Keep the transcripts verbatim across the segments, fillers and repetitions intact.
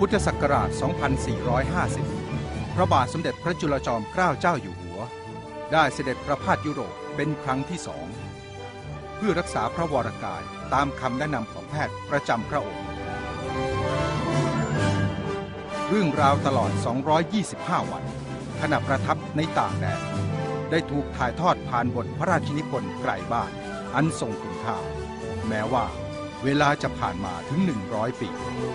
พุทธศักราช สองพันสี่ร้อยห้าสิบ พระบาทสมเด็จพระจุลจอมเกล้าเจ้าอยู่หัวได้เสด็จประพาสยุโรปเป็นครั้งที่สองเพื่อรักษาพระวรกายตามคำแนะนำของแพทย์ประจำพระองค์เรื่องราวตลอด สองร้อยยี่สิบห้า วันขณะประทับในต่างแดนได้ถูกถ่ายทอดผ่านบทพระราชนิพนธ์ไกลบ้านอันทรงคุณค่าแม้ว่าเวลาจะผ่านมาถึงหนึ่งร้อยปี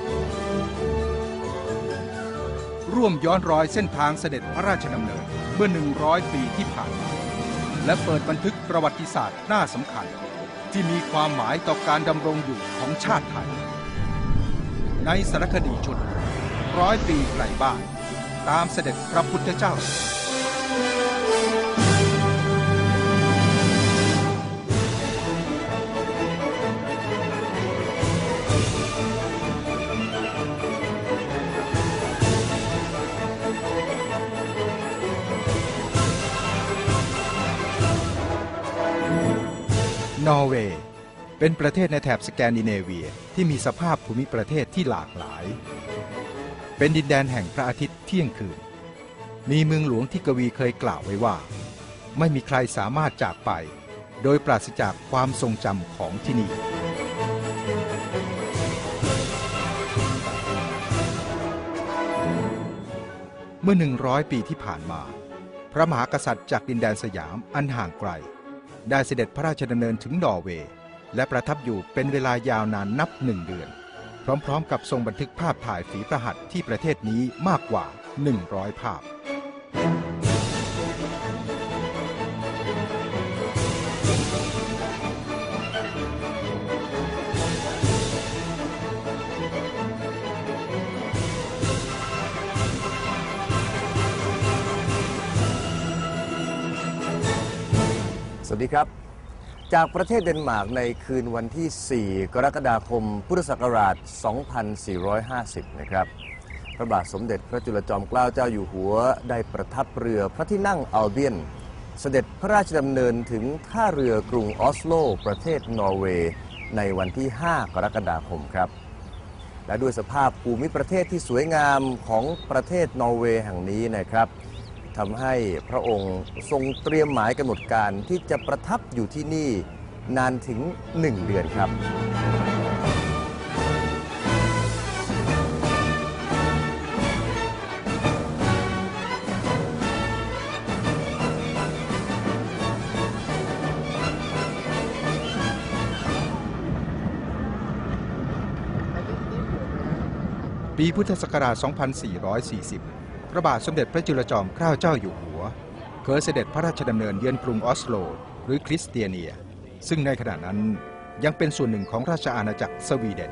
ร่วมย้อนรอยเส้นทางเสด็จพระราชดำเนินเมื่อหนึ่งร้อยปีที่ผ่านมาและเปิดบันทึกประวัติศาสตร์น่าสำคัญที่มีความหมายต่อการดำรงอยู่ของชาติไทยในสารคดีชุดร้อยปีไกลบ้านตามเสด็จพระพุทธเจ้านอร์เวย์เป็นประเทศในแถบสแกนดิเนเวียที่มีสภาพภูมิประเทศที่หลากหลายเป็นดินแดนแห่งพระอาทิตย์เที่ยงคืนมีเมืองหลวงที่กวีเคยกล่าวไว้ว่าไม่มีใครสามารถจากไปโดยปราศจากความทรงจำของที่นี่เมื่อหนึ่งร้อยปีที่ผ่านมาพระมหากษัตริย์จากดินแดนสยามอันห่างไกลได้เสด็จพระราชดำเนินถึงนอร์เวย์และประทับอยู่เป็นเวลายาวนานนับหนึ่งเดือนพร้อมๆกับทรงบันทึกภาพถ่ายฝีพระหัตถ์ที่ประเทศนี้มากกว่าหนึ่งร้อยภาพสวัสดีครับจากประเทศเดนมาร์กในคืนวันที่ สี่ กรกฎาคม พุทธศักราช สองพันสี่ร้อยห้าสิบ นะครับพระบาทสมเด็จพระจุลจอมเกล้าเจ้าอยู่หัวได้ประทับเรือพระที่นั่งอัลเบียนเสด็จพระราชดำเนินถึงท่าเรือกรุงออสโลประเทศนอร์เวย์ในวันที่ ห้า กรกฎาคมครับและด้วยสภาพภูมิประเทศที่สวยงามของประเทศนอร์เวย์แห่งนี้นะครับทำให้พระองค์ทรงเตรียมหมายกำหนดการที่จะประทับอยู่ที่นี่นานถึงหนึ่งเดือนครับปีพุทธศักราช สองพันสี่ร้อยสี่สิบ พระบาทสมเด็จพระจุลจอมเกล้าเจ้าอยู่หัวเคยเสด็จพระราชดำเนินเยือนกรุงออสโลหรือคริสเตียเนียซึ่งในขณะนั้นยังเป็นส่วนหนึ่งของราชอาณาจักรสวีเดน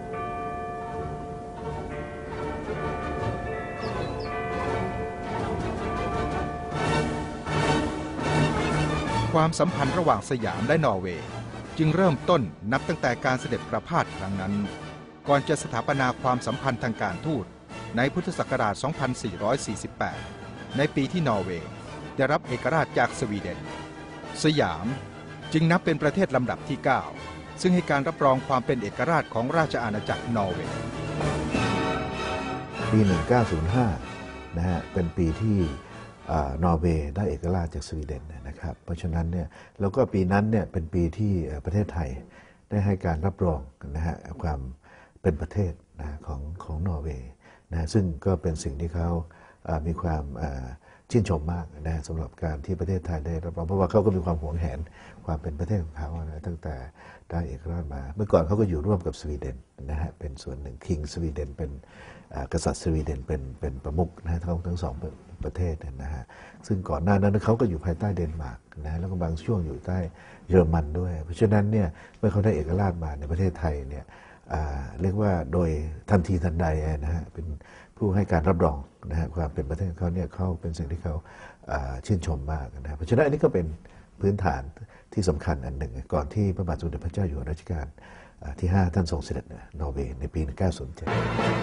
ความสัมพันธ์ระหว่างสยามและนอร์เวย์จึงเริ่มต้นนับตั้งแต่การเสด็จประพาสครั้งนั้นก่อนจะสถาปนาความสัมพันธ์ทางการทูตในพุทธศักราช สองพันสี่ร้อยสี่สิบแปด ในปีที่นอร์เวย์ได้รับเอกราชจากสวีเดนสยามจึงนับเป็นประเทศลำดับที่ เก้า ซึ่งให้การรับรองความเป็นเอกราชของราชอาณาจักรนอร์เวย์ปี หนึ่งพันเก้าร้อยห้า นะฮะเป็นปีที่นอร์เวย์ได้เอกราชจากสวีเดนนะครับเพราะฉะนั้นเนี่ยแล้วก็ปีนั้นเนี่ยเป็นปีที่ประเทศไทยได้ให้การรับรองนะฮะความเป็นประเทศนะของของนอร์เวย์นะซึ่งก็เป็นสิ่งที่เขามีความชื่นชมมากนะสำหรับการที่ประเทศไทยได้รับรองเพราะว่าเขาก็มีความหวงแหนความเป็นประเทศของเขานะตั้งแต่ได้เอกราชมาเมื่อก่อนเขาก็อยู่ร่วมกับสวีเดนนะฮะเป็นส่วนหนึ่งคิงสวีเดนเป็นกษัตริย์สวีเดนเป็นเป็นประมุขนะฮะทั้งทั้งสองประเทศนะฮะซึ่งก่อนหน้านั้นเขาก็อยู่ภายใต้เดนมาร์กนะแล้วก็บางช่วงอยู่ใต้เยอรมันด้วยเพราะฉะนั้นเนี่ยเมื่อเขาได้เอกราชมาในประเทศไทยเนี่ยเรียกว่าโดยทันทีทันใดนะฮะเป็นผู้ให้การรับรองนะฮะความเป็นประเทศเขาเนี่ยเขาเป็นสิ่งที่เขาชื่นชมมากนะเพราะฉะนั้นอันนี้ก็เป็นพื้นฐานที่สำคัญอันหนึ่งก่อนที่พระบาทสมเด็จพระเจ้าอยู่หัวรัชกาลที่ ห้า ท่านทรงเสด็จนอร์เวย์ในปี หนึ่งพันเก้าร้อยเจ็ด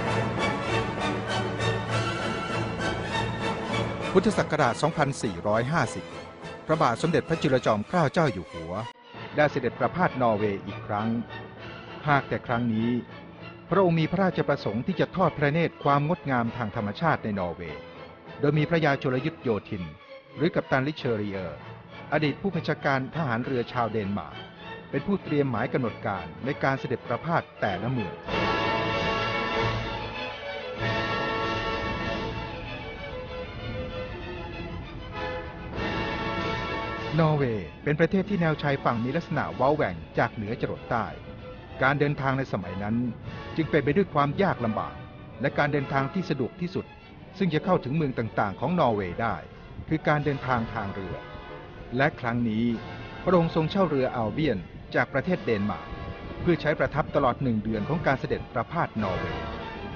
พุทธศักราช สองพันสี่ร้อยห้าสิบ พระบาทสมเด็จพระจุลจอมเกล้าเจ้าอยู่หัวได้เสด็จประพาสนอร์เวย์อีกครั้งหากแต่ครั้งนี้พพระองค์มีพระราชประสงค์ที่จะทอดพระเนตรความงดงามทางธรรมชาติในนอร์เวย์โดยมีพระยาชลยุทธโยธินหรือกัปตันลิเชอริเออร์อดีตผู้บัญชาการทหารเรือชาวเดนมาร์กเป็นผู้เตรียมหมายกำหนดการในการเสด็จประพาสแต่ละเมืองนอร์เวย์เป็นประเทศที่แนวชายฝั่งมีลักษณะเว้าแหว่งจากเหนือจรดใต้การเดินทางในสมัยนั้นจึงเป็นไปด้วยความยากลำบากและการเดินทางที่สะดวกที่สุดซึ่งจะเข้าถึงเมืองต่างๆของนอร์เวย์ได้คือการเดินทางทางเรือและครั้งนี้พระองค์ทรงเช่าเรืออัลเบียนจากประเทศเดนมาร์กเพื่อใช้ประทับตลอดหนึ่งเดือนของการเสด็จประพาสนอร์เวย์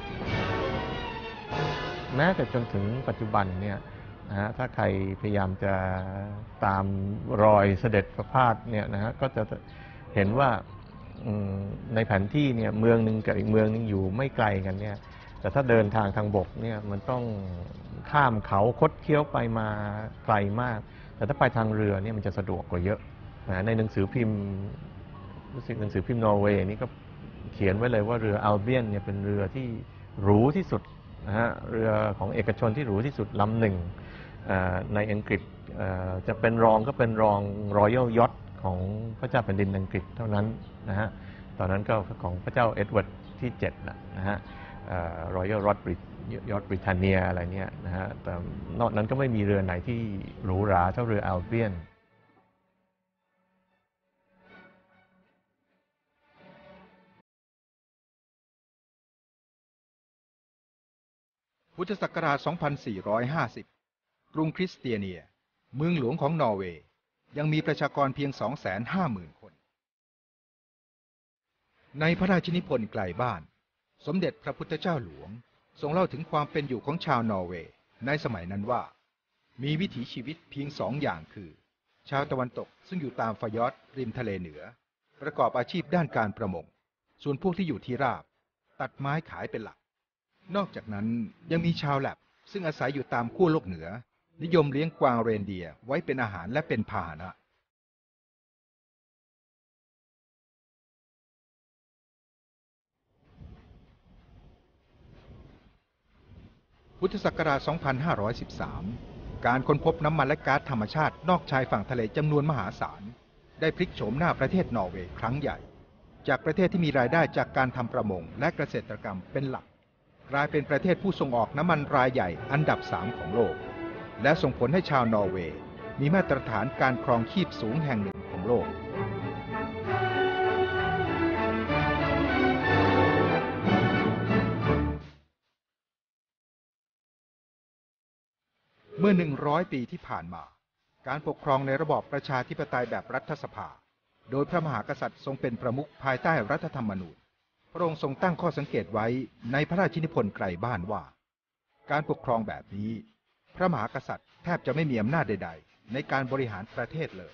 แม้แต่จนถึงปัจจุบันเนี่ยนะฮะถ้าใครพยายามจะตามรอยเสด็จประพาสเนี่ยนะฮะก็จะเห็นว่าในแผนที่เนี่ยเมืองหนึ่งกับอีกเมืองหนึ่งอยู่ไม่ไกลกันเนี่ยแต่ถ้าเดินทางทางบกเนี่ยมันต้องข้ามเขาคดเคี้ยวไปมาไกลมากแต่ถ้าไปทางเรือเนี่ยมันจะสะดวกกว่าเยอะนะในหนังสือพิมพ์รู้สึกหนังสือพิมพ์นอร์เวย์นี่ก็เขียนไว้เลยว่าเรืออัลเบียนเนี่ยเป็นเรือที่หรูที่สุดนะฮะเรือของเอกชนที่หรูที่สุดลำหนึ่งในอังกฤษจะเป็นรองก็เป็นรองรอยัลยอทของพระเจ้าแผ่นดินอังกฤษเท่านั้นนะฮะตอนนั้นก็ของพระเจ้าเอ็ดเวิร์ดที่เจ็ดนะฮะรอยัลยอทยอทบริเตนเนียอะไรเนี่ยนะฮะแต่นอกนั้นก็ไม่มีเรือไหนที่หรูหราเท่าเรืออัลเบียนพุทธศักราช สองพันสี่ร้อยห้าสิบ กรุงคริสเตียเนียเมืองหลวงของนอร์เวย์ยังมีประชากรเพียง สองแสนห้าหมื่น คนในพระราชนิพนธ์ไกลบ้านสมเด็จพระพุทธเจ้าหลวงทรงเล่าถึงความเป็นอยู่ของชาวนอร์เวย์ในสมัยนั้นว่ามีวิถีชีวิตเพียงสองอย่างคือชาวตะวันตกซึ่งอยู่ตามฟยอร์ดริมทะเลเหนือประกอบอาชีพด้านการประมงส่วนพวกที่อยู่ที่ราบตัดไม้ขายเป็นหลักนอกจากนั้นยังมีชาวแลบซึ่งอาศัยอยู่ตามขั้วโลกเหนือนิยมเลี้ยงกวางเรนเดียร์ไว้เป็นอาหารและเป็นพาหนะพุทธศักราช สองพันห้าร้อยสิบสาม การค้นพบน้ำมันและก๊าซธรรมชาตินอกชายฝั่งทะเลจำนวนมหาศาลได้พลิกโฉมหน้าประเทศนอร์เวย์ครั้งใหญ่จากประเทศที่มีรายได้จากการทำประมงและเกษตรกรรมเป็นหลักกลายเป็นประเทศผู้ส่งออกน้ำมันรายใหญ่อันดับสามของโลกและส่งผลให้ชาวนอร์เวย์มีมาตรฐานการครองชีพสูงแห่งหนึ่งของโลกเมื่อหนึ่งร้อยปีที่ผ่านมาการปกครองในระบอบประชาธิปไตยแบบรัฐสภาโดยพระมหากษัตริย์ทรงเป็นประมุขภายใต้รัฐธรรมนูญพระองค์ทรงตั้งข้อสังเกตไว้ในพระราชนิพนธ์ไกลบ้านว่าการปกครองแบบนี้พระมหากษัตริย์แทบจะไม่มีอำนาจใดๆในการบริหารประเทศเลย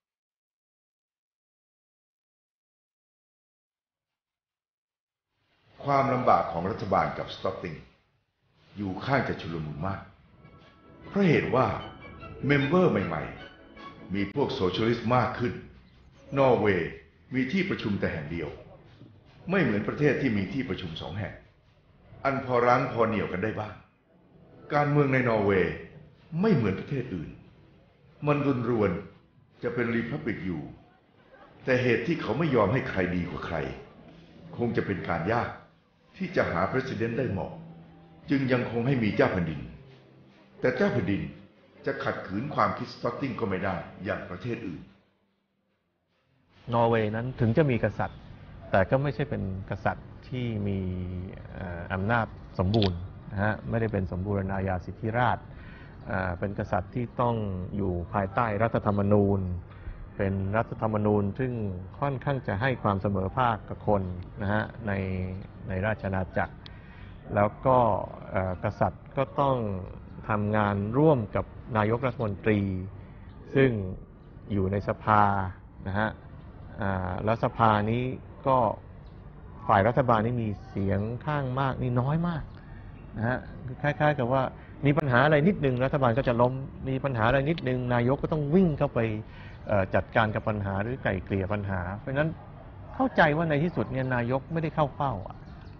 ความลำบากของรัฐบาลกับสต็อตติงอยู่ข้างจะชุลมุนมากเพราะเหตุว่าเมมเบอร์ใหม่ๆมีพวกโซเชียลิสต์มากขึ้นนอร์เวย์มีที่ประชุมแต่แห่งเดียวไม่เหมือนประเทศที่มีที่ประชุมสองแห่งอันพอรั้งพอเหนี่ยวกันได้บ้างการเมืองในนอร์เวย์ไม่เหมือนประเทศอื่นมันรุนรวนจะเป็นรีพับลิกอยู่แต่เหตุที่เขาไม่ยอมให้ใครดีกว่าใครคงจะเป็นการยากที่จะหาประธานาธิบดีได้เหมาะจึงยังคงให้มีเจ้าแผ่นดินแต่เจ้าแผ่นดินจะขัดขืนความคิดสต็อตติงก็ไม่ได้อย่างประเทศอื่นนอร์เวย์นั้นถึงจะมีกษัตริย์แต่ก็ไม่ใช่เป็นกษัตริย์ที่มีอำนาจสมบูรณ์นะฮะไม่ได้เป็นสมบูรณาญาสิทธิราชย์เป็นกษัตริย์ที่ต้องอยู่ภายใต้รัฐธรรมนูญเป็นรัฐธรรมนูญซึ่งค่อนข้างจะให้ความเสมอภาคกับคนนะฮะในในราชอาณาจักรแล้วก็กษัตริย์ก็ต้องทำงานร่วมกับนายกรัฐมนตรีซึ่งอยู่ในสภานะฮะแล้วสภานี้ก็ฝ่ายรัฐบาลนี่มีเสียงข้างมากนี่น้อยมากนะฮะคล้ายๆกับว่ามีปัญหาอะไรนิดนึงรัฐบาลก็จะล้มมีปัญหาอะไรนิดนึงนายกก็ต้องวิ่งเข้าไปจัดการกับปัญหาหรือไกล่เกลี่ยปัญหาเพราะฉะนั้นเข้าใจว่าในที่สุดเนี่ยนายกไม่ได้เข้าเฝ้า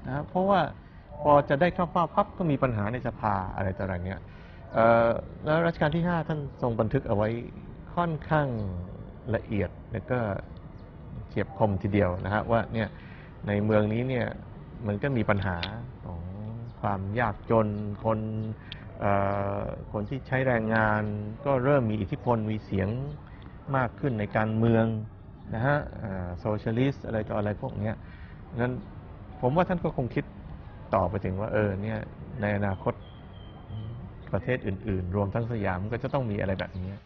นะเพราะว่าพอจะได้เข้าเฝ้าพับก็มีปัญหาในสภาอะไรต่ออะไรเนี่ยแล้วรัชกาลที่ห้าท่านทรงบันทึกเอาไว้ค่อนข้างละเอียดแล้วก็เฉียบคมทีเดียวนะฮะว่าเนี่ยในเมืองนี้เนี่ยมันก็มีปัญหาของความยากจนคนคนที่ใช้แรงงานก็เริ่มมีอิทธิพลมีเสียงมากขึ้นในการเมืองนะฮะโซเชียลิสต์อะไรต่ออะไรพวกนี้นั้นผมว่าท่านก็คงคิดต่อไปถึงว่าเออเนี่ยในอนาคตประเทศอื่นๆรวมทั้งสยามก็จะต้องมีอะไรแบบนี้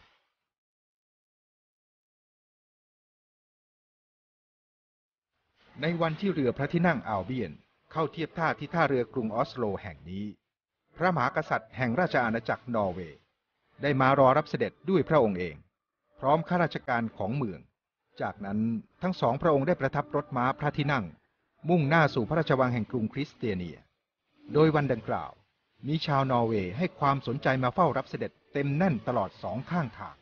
ในวันที่เรือพระที่นั่งอัลเบียนเข้าเทียบท่าที่ท่าเรือกรุงออสโลแห่งนี้พระมหากษัตริย์แห่งราชอาณาจักรนอร์เวย์ได้มารอรับเสด็จด้วยพระองค์เองพร้อมข้าราชการของเมืองจากนั้นทั้งสองพระองค์ได้ประทับรถม้าพระที่นั่งมุ่งหน้าสู่พระราชวังแห่งกรุงคริสเตียเนียโดยวันดังกล่าวมีชาวนอร์เวย์ให้ความสนใจมาเฝ้ารับเสด็จเต็มแน่นตลอดสองข้างทาง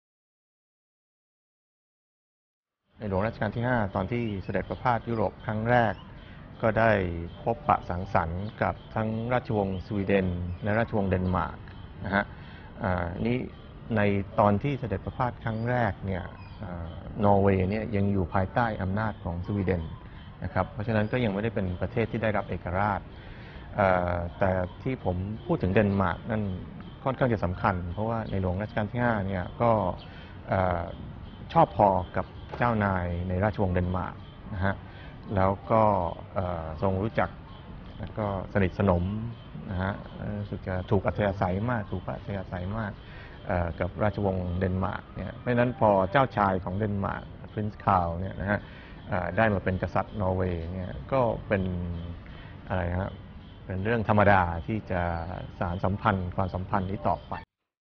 ในหลวงรัชกาลที่ห้าตอนที่เสด็จประพาสยุโรปครั้งแรกก็ได้พบปะสังสรรค์กับทั้งราชวงศ์สวีเดนและราชวงศ์เดนมาร์กนะฮะนี่ในตอนที่เสด็จประพาสครั้งแรกเนี่ยนอร์เวย์เนี่ยยังอยู่ภายใต้อำนาจของสวีเดนนะครับเพราะฉะนั้นก็ยังไม่ได้เป็นประเทศที่ได้รับเอกราชแต่ที่ผมพูดถึงเดนมาร์กนั่นค่อนข้างจะสำคัญเพราะว่าในหลวงรัชกาลที่ห้าเนี่ยก็ชอบพอกับเจ้านายในราชวงศ์เดนมาร์กนะฮะแล้วก็ทรงรู้จักแล้วก็สนิทสนมนะฮะรู้สึกจะถูกอัธยาศัยมากถูกอัธยาศัยมากกับราชวงศ์เดนมาร์กเนี่ยเพราะฉะนั้นพอเจ้าชายของเดนมาร์กพรินซ์คาร์ลเนี่ยนะฮะได้มาเป็นกษัตริย์นอร์เวย์เนี่ยก็เป็นอะไรฮะเป็นเรื่องธรรมดาที่จะสานสัมพันธ์ความสัมพันธ์นี้ต่อไป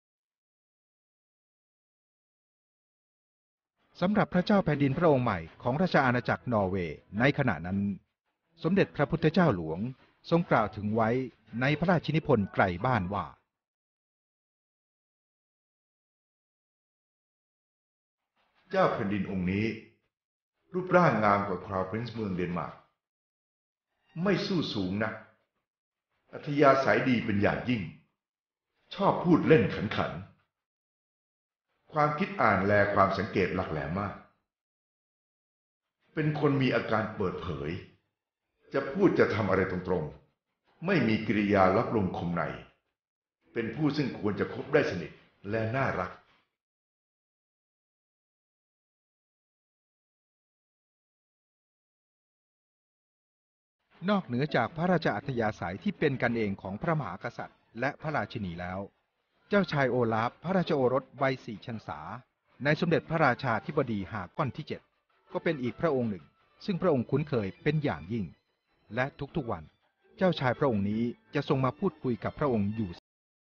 สำหรับพระเจ้าแผ่นดินพระองค์ใหม่ของราชอาณาจักรนอร์เวย์ในขณะนั้นสมเด็จพระพุทธเจ้าหลวงทรงกล่าวถึงไว้ในพระราชินิพนธ์ไกลบ้านว่าเจ้าแผ่นดินองค์นี้รูปร่างงามกว่าคราวพรินซ์เมืองเดนมาร์กไม่สู้สูงนักอัธยาศัยดีเป็นอย่างยิ่งชอบพูดเล่นขันขันความคิดอ่านแลความสังเกตหลักแหลมมากเป็นคนมีอาการเปิดเผยจะพูดจะทำอะไรตรงๆไม่มีกิริยาลับลมคมในเป็นผู้ซึ่งควรจะคบได้สนิทและน่ารักนอกเหนือจากพระราชอัธยาศัยที่เป็นกันเองของพระมหากษัตริย์และพระราชินีแล้วเจ้าชายโอลาฟพระราชโอรสวัยสี่พรรษาในสมเด็จพระราชาธิบดีฮากอนที่เจ็ดก็เป็นอีกพระองค์หนึ่งซึ่งพระองค์คุ้นเคยเป็นอย่างยิ่งและทุกๆวันเจ้าชายพระองค์นี้จะทรงมาพูดคุยกับพระองค์อยู่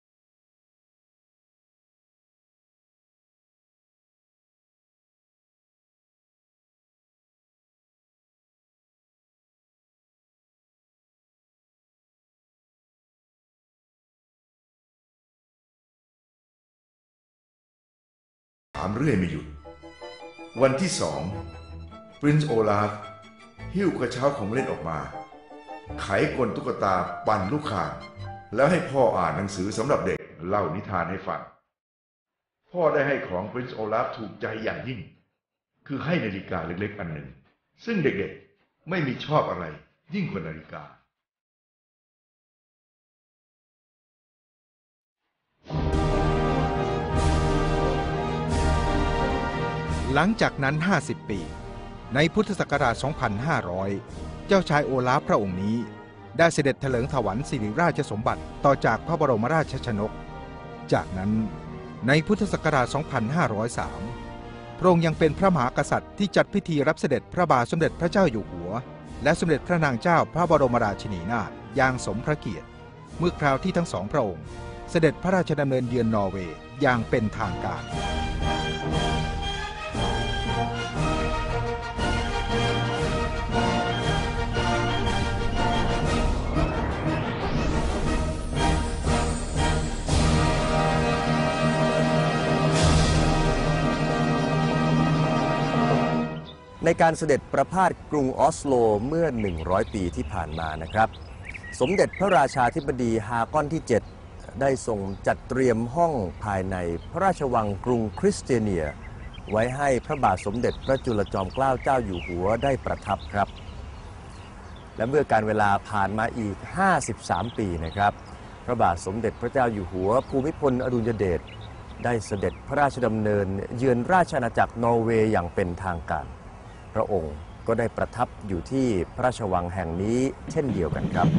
ถามเรื่อยไม่หยุดวันที่สองปรินซ์โอลาฟหิ้วกระเช้าของเล่นออกมาไขกลตุ๊กตาปั่นลูกข่างแล้วให้พ่ออ่านหนังสือสำหรับเด็กเล่านิทานให้ฟังพ่อได้ให้ของปรินซ์โอลาฟถูกใจอย่างยิ่งคือให้นาฬิกาเล็กๆอันหนึ่งซึ่งเด็กๆไม่มีชอบอะไรยิ่งกว่านาฬิกาหลังจากนั้นห้าสิบปีในพุทธศักราช สองพันห้าร้อย เจ้าชายโอลาฟพระองค์นี้ได้เสด็จเถลิงถวัลย์สิริราชสมบัติต่อจากพระบรมราชชนกจากนั้นในพุทธศักราช สองพันห้าร้อยสาม พระองค์ยังเป็นพระมหากษัตริย์ที่จัดพิธีรับเสด็จพระบาทสมเด็จพระเจ้าอยู่หัวและสมเด็จพระนางเจ้าพระบรมราชินีนาถอย่างสมพระเกียรติเมื่อคราวที่ทั้งสองพระองค์เสด็จพระราชดำเนินเยือนนอร์เวย์อย่างเป็นทางการในในการเสด็จประพาสกรุงออสโลเมื่อหนึ่งร้อยปีที่ผ่านมานะครับสมเด็จพระราชาธิบดีฮากอนที่เจ็ดได้ทรงจัดเตรียมห้องภายในพระราชวังกรุงคริสเตียเนียไว้ให้พระบาทสมเด็จพระจุลจอมเกล้าเจ้าอยู่หัวได้ประทับครับและเมื่อการเวลาผ่านมาอีกห้าสิบสามปีนะครับพระบาทสมเด็จพระเจ้าอยู่หัวภูมิพลอดุลยเดชได้เสด็จพระราชดำเนินเยือนราชอาณาจักรนอร์เวย์อย่างเป็นทางการพระองค์ก็ได้ประทับอยู่ที่พระราชวังแห่งนี้เช่นเดียวกันครับ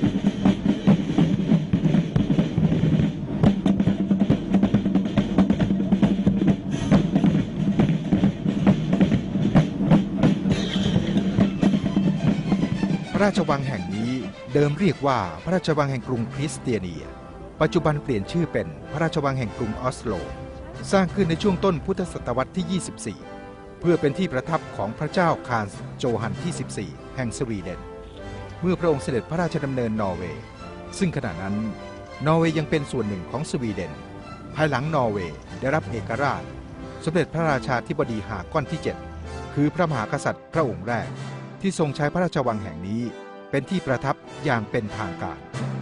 พระราชวังแห่งนี้เดิมเรียกว่าพระราชวังแห่งกรุงคริสเตียเนียปัจจุบันเปลี่ยนชื่อเป็นพระราชวังแห่งกรุงออสโลสร้างขึ้นในช่วงต้นพุทธศตวรรษที่ ยี่สิบสี่ เพื่อเป็นที่ประทับของพระเจ้าคาร์ลส์โจฮันที่ สิบสี่ แห่งสวีเดนเมื่อพระองค์เสด็จพระราชดำเนินนอร์เวย์ซึ่งขณะนั้นนอร์เวย์ยังเป็นส่วนหนึ่งของสวีเดนภายหลังนอร์เวย์ได้รับเอกราชสมเด็จพระราชาธิบดีฮากอนที่ เจ็ด คือพระมหากษัตริย์พระองค์แรกที่ทรงใช้พระราชวังแห่งนี้เป็นที่ประทับอย่างเป็นทางการ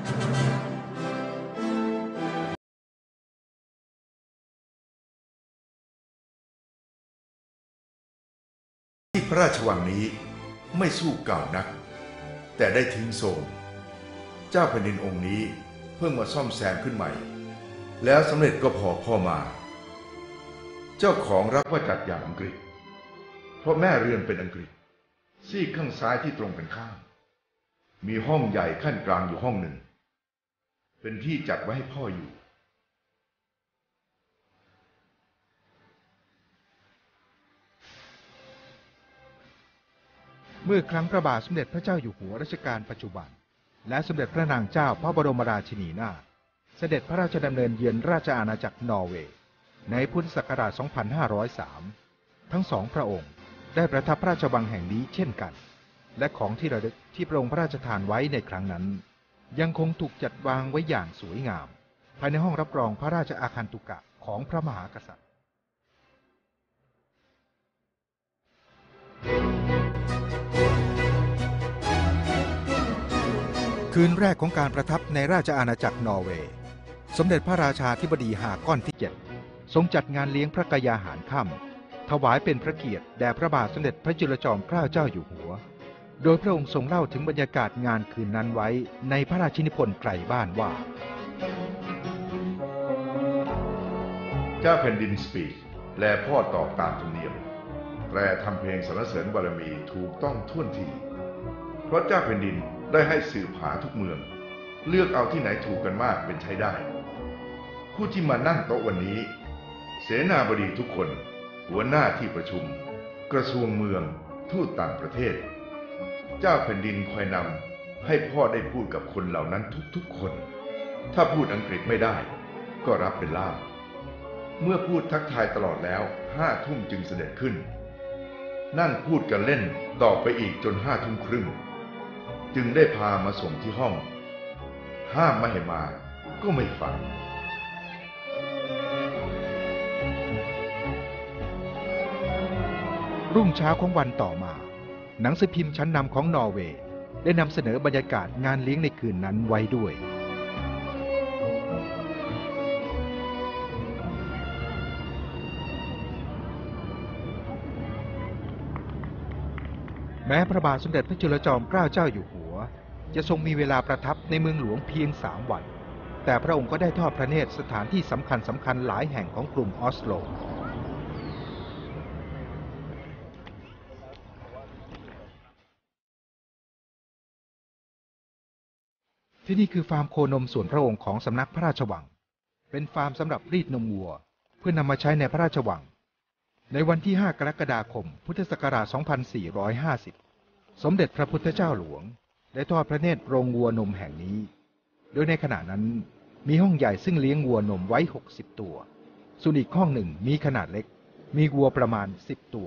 ที่พระราชวังนี้ไม่สู้เก่านักแต่ได้ทิ้งทรงเจ้าแผ่นดินองค์นี้เพิ่งมาซ่อมแซมขึ้นใหม่แล้วสำเร็จก็พอพ่อมาเจ้าของรับว่าจัดอย่างอังกฤษเพราะแม่เรือนเป็นอังกฤษซีกข้างซ้ายที่ตรงกันข้ามมีห้องใหญ่ขั้นกลางอยู่ห้องหนึ่งเป็นที่จัดไว้ให้พ่ออยู่เมื่อครั้งพระบาทสมเด็จพระเจ้าอยู่หัวรัชกาลปัจจุบันและสมเด็จพระนางเจ้าพระบรมราชินีนาถเสด็จพระราชดำเนินเยือนราชอาณาจักรนอร์เวย์ในพุทธศักราช สองพันห้าร้อยสาม ทั้งสองพระองค์ได้ประทับพระราชวังแห่งนี้เช่นกันและของที่ระลึกที่พระองค์พระราชทานไว้ในครั้งนั้นยังคงถูกจัดวางไว้อย่างสวยงามภายในห้องรับรองพระราชอาคันตุกะของพระมหากษัตริย์คืนแรกของการประทับในราชอาณาจักรนอร์เวย์สมเด็จพระราชาธิบดีฮากอนที่ เจ็ด ทรงจัดงานเลี้ยงพระกยาหารค่ำถวายเป็นพระเกียรติแด่พระบาทสมเด็จพระจุลจอมเกล้าเจ้าอยู่หัวโดยพระองค์ทรงเล่าถึงบรรยากาศงานคืนนั้นไว้ในพระราชินิพนธ์ไกลบ้านว่าเจ้าแผ่นดินสปีกและพ่อตอบตามธรรมเนียมแต่ทำเพลงสรรเสริญบารมีถูกต้องท่วนทีเพราะเจ้าแผ่นดินได้ให้สืบหาทุกเมืองเลือกเอาที่ไหนถูกกันมากเป็นใช้ได้ผู้ที่มานั่งโต๊ะวันนี้เสนาบดีทุกคนหัวหน้าที่ประชุมกระทรวงเมืองทูตต่างประเทศเจ้าแผ่นดินคอยนำให้พ่อได้พูดกับคนเหล่านั้นทุกๆคนถ้าพูดอังกฤษไม่ได้ก็รับเป็นล่ามเมื่อพูดทักทายตลอดแล้วห้าทุ่มจึงเสด็จขึ้นนั่งพูดกันเล่นต่อไปอีกจนห้าทุ่มครึ่งจึงได้พามาส่งที่ห้องห้ามไม่ให้มาก็ไม่ฟังรุ่งเช้าของวันต่อมาหนังสือพิมพ์ชั้นนำของนอร์เวย์ได้นำเสนอบรรยากาศงานเลี้ยงในคืนนั้นไว้ด้วยแม้พระบาทสมเด็จพระจุลจอมเกล้าเจ้าอยู่หัวจะทรงมีเวลาประทับในเมืองหลวงเพียงสามวันแต่พระองค์ก็ได้ทอดพระเนตรสถานที่สำคัญสำคัญหลายแห่งของกรุงออสโลที่นี่คือฟาร์มโคนมส่วนพระองค์ของสำนักพระราชวังเป็นฟาร์มสำหรับรีดนมวัวเพื่อนำมาใช้ในพระราชวังในวันที่ห้ากรกฎาคมพุทธศักราช สองพันสี่ร้อยห้าสิบ สมเด็จพระพุทธเจ้าหลวงได้ทอดพระเนตรโรงวัวนมแห่งนี้โดยในขณะนั้นมีห้องใหญ่ซึ่งเลี้ยงวัวนมไว้หกสิบตัวส่วนอีกห้องหนึ่งมีขนาดเล็กมีวัวประมาณสิบตัว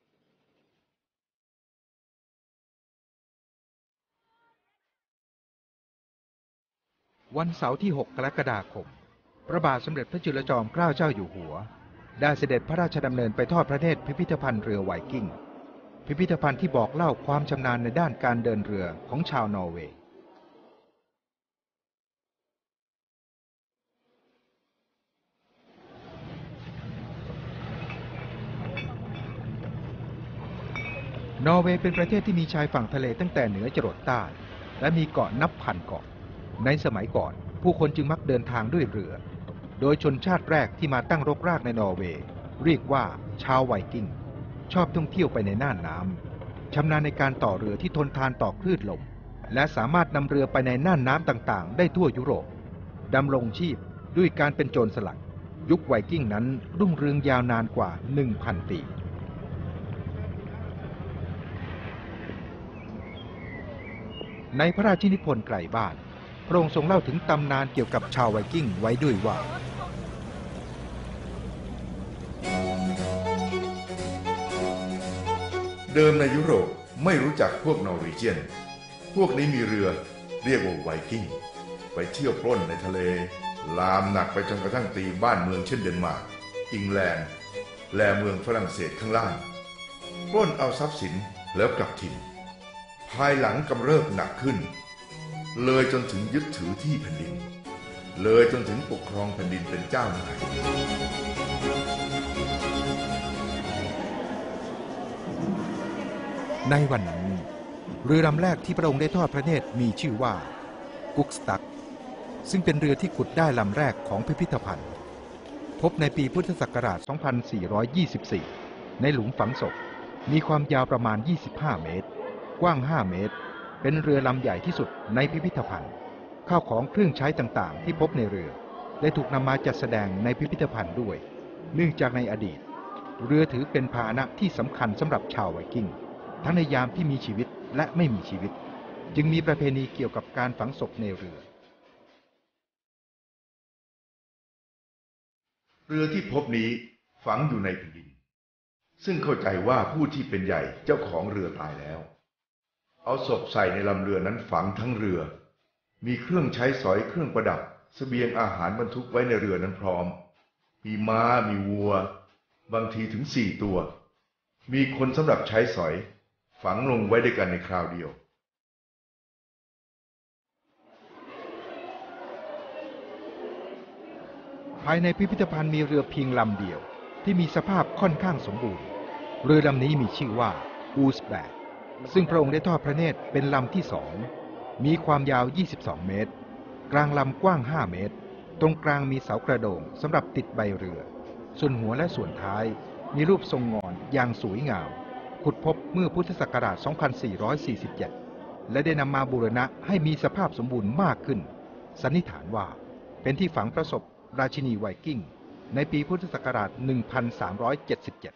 วันเสาร์ที่หกกรกฎาคมพระบาทสมเด็จพระจุลจอมเกล้าเจ้าอยู่หัวได้เสด็จพระราชดำเนินไปทอดพระเนตรพิพิธภัณฑ์เรือไวกิ้งพิพิธภัณฑ์ที่บอกเล่าความชำนาญในด้านการเดินเรือของชาวนอร์เวย์นอร์เวย์เป็นประเทศที่มีชายฝั่งทะเลตั้งแต่เหนือจรดใต้และมีเกาะนับพันเกาะในสมัยก่อนผู้คนจึงมักเดินทางด้วยเรือโดยชนชาติแรกที่มาตั้งรกรากในนอร์เวย์เรียกว่าชาวไวกิ้งชอบท่องเที่ยวไปในน่านน้ำชำนาญในการต่อเรือที่ทนทานต่อคลื่นลมและสามารถนำเรือไปในน่านน้ำต่างๆได้ทั่วยุโรปดำรงชีพด้วยการเป็นโจรสลัดยุคไวกิ้งนั้นรุ่งเรืองยาวนานกว่า หนึ่งพัน ปีในพระราชนิพนธ์ไกลบ้านพระองค์ทรงเล่าถึงตำนานเกี่ยวกับชาวไวกิ้งไว้ด้วยว่าเดิมในยุโรปไม่รู้จักพวกนอร์วีเจียนพวกนี้มีเรือเรียกว่าไวกิ้งไปเที่ยวปล้นในทะเลลามหนักไปจนกระทั่งตีบ้านเมืองเช่นเดนมาร์กอิงแลนด์และเมืองฝรั่งเศสข้างล่างปล้นเอาทรัพย์สินแล้วกลับถิ่นภายหลังกำเริบหนักขึ้นเลยจนถึงยึดถือที่แผ่นดินเลยจนถึงปกครองแผ่นดินเป็นเจ้านายในวันนั้นเรือลำแรกที่พระองค์ได้ทอดพระเนตรมีชื่อว่ากุ๊กสตักซึ่งเป็นเรือที่ขุดได้ลำแรกของพิพิธภัณฑ์พบในปีพุทธศักราช สองพันสี่ร้อยยี่สิบสี่ ในหลุมฝังศพมีความยาวประมาณ ยี่สิบห้า เมตรกว้าง ห้า เมตรเป็นเรือลำใหญ่ที่สุดในพิพิธภัณฑ์ข้าวของเครื่องใช้ต่างๆที่พบในเรือได้ถูกนำมาจัดแสดงในพิพิธภัณฑ์ด้วยเนื่องจากในอดีตเรือถือเป็นพาหนะที่สำคัญสำหรับชาวไวกิ้งทั้งในยามที่มีชีวิตและไม่มีชีวิตจึงมีประเพณีเกี่ยวกับการฝังศพในเรือเรือที่พบนี้ฝังอยู่ในแผ่นดินซึ่งเข้าใจว่าผู้ที่เป็นใหญ่เจ้าของเรือตายแล้วเอาศพใส่ในลำเรือนั้นฝังทั้งเรือมีเครื่องใช้สอยเครื่องประดับเสบียงอาหารบรรทุกไว้ในเรือนั้นพร้อมมีม้ามีวัวบางทีถึงสี่ตัวมีคนสำหรับใช้สอยฝังลงไว้ด้วยกันในคราวเดียวภายในพิพิธภัณฑ์มีเรือเพียงลำเดียวที่มีสภาพค่อนข้างสมบูรณ์เรือลำนี้มีชื่อว่าอูสแบกซึ่งพระองค์ได้ทอดพระเนตรเป็นลำที่สองมีความยาว ยี่สิบสอง เมตรกลางลำกว้าง ห้า เมตรตรงกลางมีเสากระโดงสำหรับติดใบเรือส่วนหัวและส่วนท้ายมีรูปทรงงอนอย่างสวยงามขุดพบเมื่อพุทธศักราช สองพันสี่ร้อยสี่สิบเจ็ด และได้นำมาบูรณะให้มีสภาพสมบูรณ์มากขึ้นสันนิษฐานว่าเป็นที่ฝังประสบราชินีไวกิ้งในปีพุทธศักราช หนึ่งพันสามร้อยเจ็ดสิบเจ็ด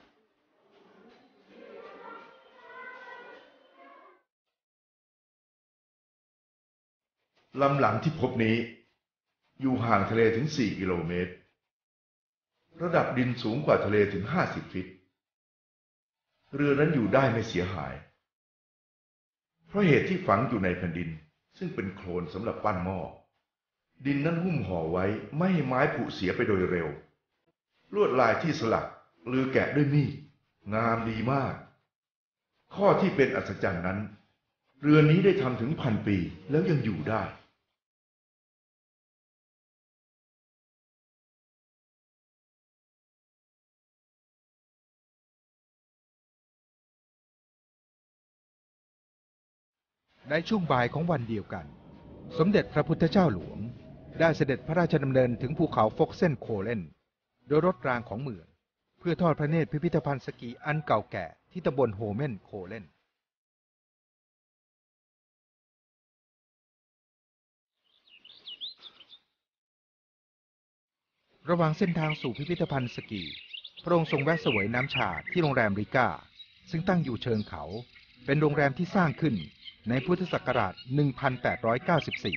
ลำหลังที่พบนี้อยู่ห่างทะเลถึงสี่กิโลเมตรระดับดินสูงกว่าทะเลถึงห้าสิบฟิตเรือนั้นอยู่ได้ไม่เสียหายเพราะเหตุที่ฝังอยู่ในแผ่นดินซึ่งเป็นโคลนสำหรับปั้นหม้อดินนั้นหุ้มห่อไว้ไม่ให้ไม้ผุเสียไปโดยเร็วลวดลายที่สลักหรือแกะด้วยมีดงามดีมากข้อที่เป็นอัศจรรย์นั้นเรือนี้ได้ทำถึงพันปีแล้วยังอยู่ได้ในช่วงบ่ายของวันเดียวกันสมเด็จพระพุทธเจ้าหลวงได้เสด็จพระราชดำเนินถึงภูเขาฟอกเซนโคเลนโดยรถรางของเมืองเพื่อทอดพระเนตรพิพิธภัณฑ์สกีอันเก่าแก่ที่ตำบลโฮเมนโคเลนระหว่างเส้นทางสู่พิพิธภัณฑ์สกีพระองค์ทรงแวะเสวยน้ำชาที่โรงแรมริก้าซึ่งตั้งอยู่เชิงเขาเป็นโรงแรมที่สร้างขึ้นในพุทธศักราช หนึ่งพันแปดร้อยเก้าสิบสี่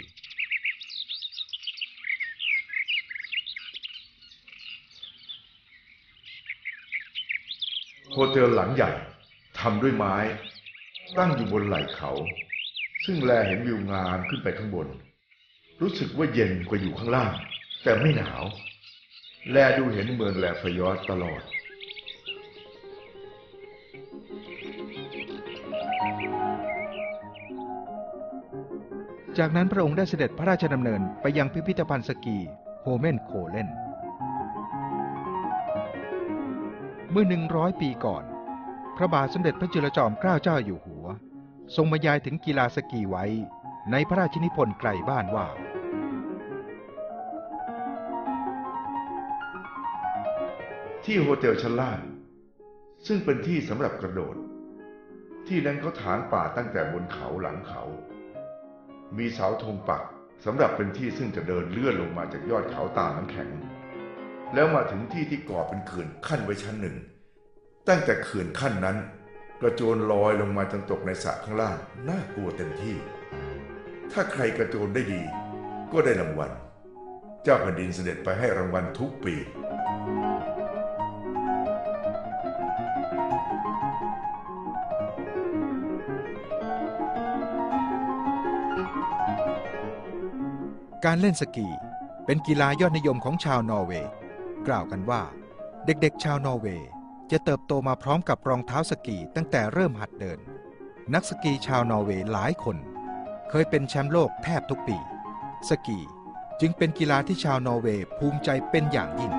โฮเทลหลังใหญ่ทำด้วยไม้ตั้งอยู่บนไหล่เขาซึ่งแลเห็นวิวงามขึ้นไปข้างบนรู้สึกว่าเย็นกว่าอยู่ข้างล่างแต่ไม่หนาวแลดูเห็นเมืองแลฟยอร์ดตลอดจากนั้นพระองค์ได้เสด็จพระราชดำเนินไปยังพิพิธภัณฑ์สกีโฮเมนโคเลนเมื่อหนึ่งร้อยปีก่อนพระบาทสมเด็จพระจุลจอมเกล้าเจ้าอยู่หัวทรงบรรยายถึงกีฬาสกีไว้ในพระราชนิพนธ์ไกลบ้านว่าที่โฮเทลชั้นล่างซึ่งเป็นที่สำหรับกระโดดที่นั้นเขาถางป่าตั้งแต่บนเขาหลังเขามีเสาธงปักสำหรับเป็นที่ซึ่งจะเดินเลื่อนลงมาจากยอดเขาตามน้ำแข็งแล้วมาถึงที่ที่ก่อเป็นเขื่อนขั้นไว้ชั้นหนึ่งตั้งแต่เขื่อนขั้นนั้นกระโจนลอยลงมาจนตกในสระข้างล่างน่ากลัวเต็มที่ถ้าใครกระโจนได้ดีก็ได้รางวัลเจ้าแผ่นดินเสด็จไปให้รางวัลทุกปีการเล่นสกีเป็นกีฬายอดนิยมของชาวนอร์เวย์กล่าวกันว่าเด็กๆชาวนอร์เวย์จะเติบโตมาพร้อมกับรองเท้าสกีตั้งแต่เริ่มหัดเดินนักสกีชาวนอร์เวย์หลายคนเคยเป็นแชมป์โลกแทบทุกปีสกีจึงเป็นกีฬาที่ชาวนอร์เวย์ภูมิใจเป็นอย่างยิ่ง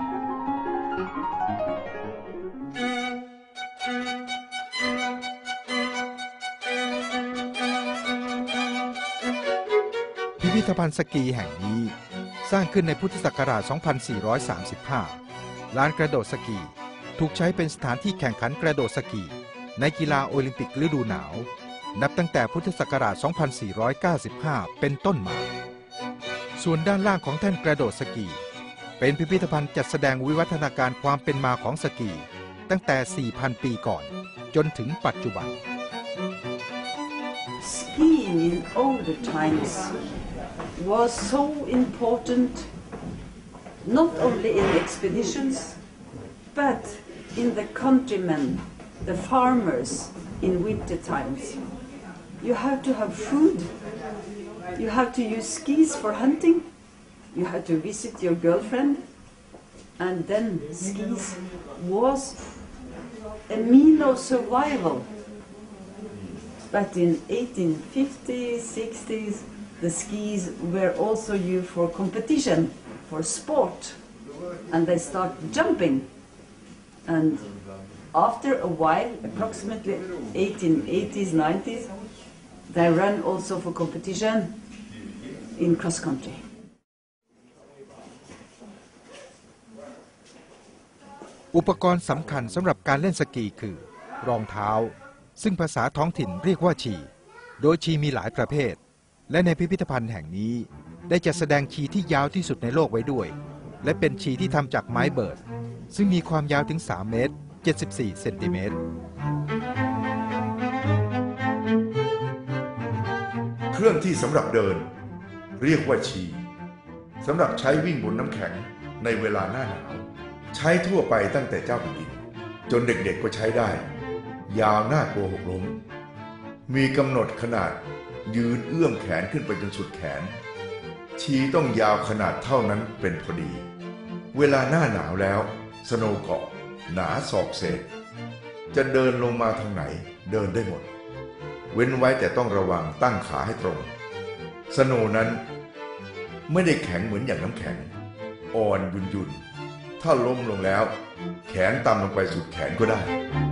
พิพิธภัณฑ์สกีแห่งนี้สร้างขึ้นในพุทธศักราช สองพันสี่ร้อยสามสิบห้า ลานกระโดดสกีถูกใช้เป็นสถานที่แข่งขันกระโดดสกีในกีฬาโอลิมปิกฤดูหนาวนับตั้งแต่พุทธศักราช สองพันสี่ร้อยเก้าสิบห้า เป็นต้นมาส่วนด้านล่างของแท่นกระโดดสกีเป็นพิพิธภัณฑ์จัดแสดงวิวัฒนาการความเป็นมาของสกีตั้งแต่ สี่พัน ปีก่อนจนถึงปัจจุบัน Skiing in older times was so important not only in expeditions but in the countrymen, the farmers in winter times. You have to have food, you have to use skis for hunting, you have to visit your girlfriend, and then skis was a mean of survival. But in eighteen fifties, sixties, the skis were also used for competition, for sport, and they start jumping. And after a while, approximately eighteen eighties, nineties, they ran also for competition in cross country. อุปกรณ์สำคัญสำหรับการเล่นสกีคือรองเท้าซึ่งภาษาท้องถิ่นเรียกว่าชีโดยชีมีหลายประเภทและในพิพิธภัณฑ์แห่งนี้ได้จัดแสดงชีที่ยาวที่สุดในโลกไว้ด้วยและเป็นชีที่ทำจากไม้เบิร์ดซึ่งมีความยาวถึงสามเมตรเจ็ดสิบสี่เซนติเมตรเครื่องที่สำหรับเดินเรียกว่าชีสำหรับใช้วิ่งบนน้ำแข็งในเวลาหน้าหนาวใช้ทั่วไปตั้งแต่เจ้าแผ่นดินจนเด็กๆก็ใช้ได้ยาวน่ากลัวหกล้มมีกำหนดขนาดยืนเอื้อมแขนขึ้นไปจนสุดแขนชีต้องยาวขนาดเท่านั้นเป็นพอดีเวลาหน้าหนาวแล้วสโนว์เกาะหนาศอกเศษจะเดินลงมาทางไหนเดินได้หมดเว้นไว้แต่ต้องระวังตั้งขาให้ตรงสโนว์นั้นไม่ได้แข็งเหมือนอย่างน้ำแข็งอ่อนยุ่นยุ่นถ้าล้มลงแล้วแขนต่ำลงไปสุดแขนก็ได้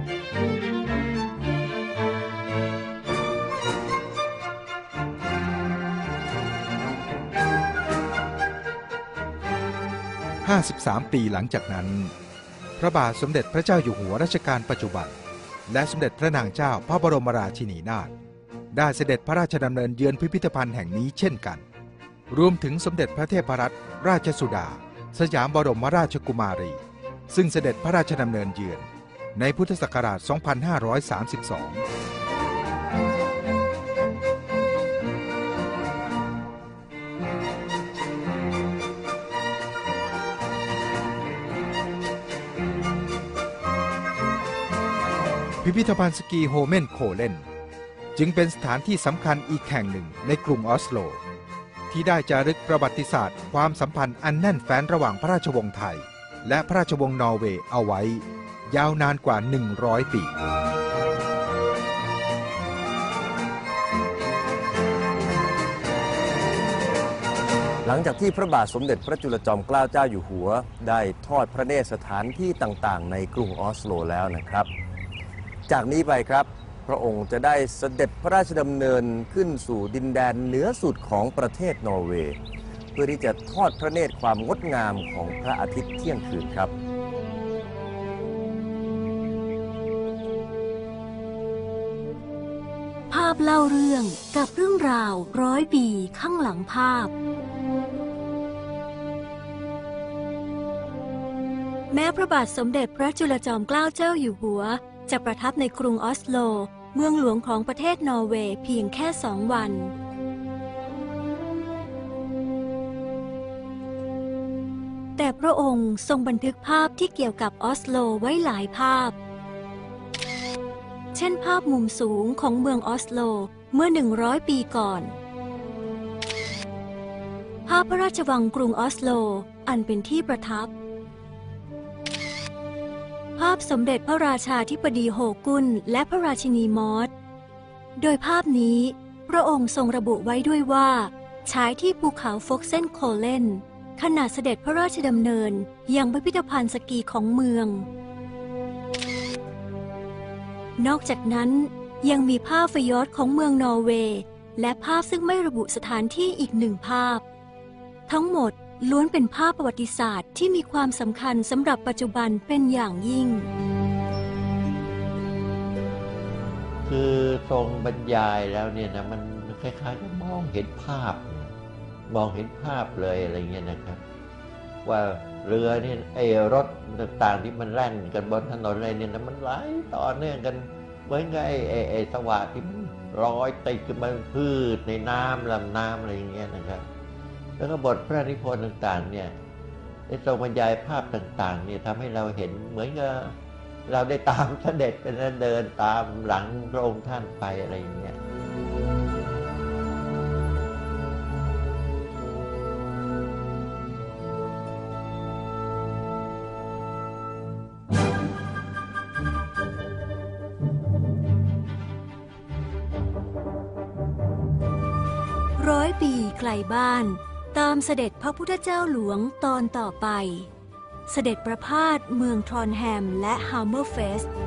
ห้าสิบสาม ปีหลังจากนั้นพระบาทสมเด็จพระเจ้าอยู่หัวรัชกาลปัจจุบันและสมเด็จพระนางเจ้าพระบรมราชินีนาถได้เสด็จพระราชดำเนินเยือนพิพิธภัณฑ์แห่งนี้เช่นกันรวมถึงสมเด็จพระเทพรัตนราชสุดาสยามบรมราชกุมารีซึ่งเสด็จพระราชดำเนินเยือนในพุทธศักราช สองพันห้าร้อยสามสิบสองพิพิธภัณฑ์สกีโฮเมนโคเลนจึงเป็นสถานที่สำคัญอีกแห่งหนึ่งในกรุงออสโลที่ได้จารึกประวัติศาสตร์ความสัมพันธ์อันแน่นแฟ้นระหว่างพระราชวงศ์ไทยและพระราชวงศ์นอร์เวย์เอาไว้ยาวนานกว่าหนึ่งร้อยปีหลังจากที่พระบาทสมเด็จพระจุลจอมเกล้าเจ้าอยู่หัวได้ทอดพระเนตรสถานที่ต่างๆในกรุงออสโลแล้วนะครับ จากนี้ไปครับพระองค์จะได้เสด็จพระราชดำเนินขึ้นสู่ดินแดนเหนือสุดของประเทศนอร์เวย์เพื่อที่จะทอดพระเนตรความงดงามของพระอาทิตย์เที่ยงคืนครับภาพเล่าเรื่องกับเรื่องราวร้อยปีข้างหลังภาพแม้พระบาทสมเด็จพระจุลจอมเกล้าเจ้าอยู่หัวจะประทับในกรุงออสโลเมืองหลวงของประเทศนอร์เวย์เพียงแค่สองวันแต่พระองค์ทรงบันทึกภาพที่เกี่ยวกับออสโลไว้หลายภาพเช่นภาพมุมสูงของเมืองออสโลเมื่อหนึ่งร้อยปีก่อนภาพพระราชวังกรุงออสโลอันเป็นที่ประทับภาพสมเด็จพระราชาธิบดีโฮกุนและพระราชินีมอสโดยภาพนี้พระองค์ทรงระบุไว้ด้วยว่าฉายที่ภูเขาฟอกเซนโคเลนขณะเสด็จพระราชดำเนินยังพิพิธภัณฑ์สกีของเมืองนอกจากนั้นยังมีภาพฟยอร์ดของเมืองนอร์เวย์และภาพซึ่งไม่ระบุสถานที่อีกหนึ่งภาพทั้งหมดล้วนเป็นภาพประวัติศาสตร์ที่มีความสำคัญสำหรับปัจจุบันเป็นอย่างยิ่งคือทรงบรรยายแล้วเนี่ยนะมันคล้ายๆกับมองเห็นภาพมองเห็นภาพเลยอะไรเงี้ยนะครับว่าเรือนี่ไอ้รถต่างๆที่มันแล่นกันบนถนนอะไรเนี่ยนะมันไหลต่อเนื่องกันเหมือนกับไอ้ไอ้ไอ้สวะที่มันลอยติดกันมาพืชในน้ำลำน้ำอะไรอย่างเงี้ยนะครับแล้วก็บทพระนิพนธ์ต่างๆเนี่ยได้ทรงบรรยายภาพต่างๆเนี่ยทำให้เราเห็นเหมือนกับเราได้ตามเสด็จเป็นเดินตามหลังพระองค์ท่านไปอะไรอย่างเงี้ยร้อยปีไกลบ้านตามเสด็จพระพุทธเจ้าหลวงตอนต่อไปเสด็จประพาสเมืองทรอนแฮมและฮาร์เมอร์เฟสต์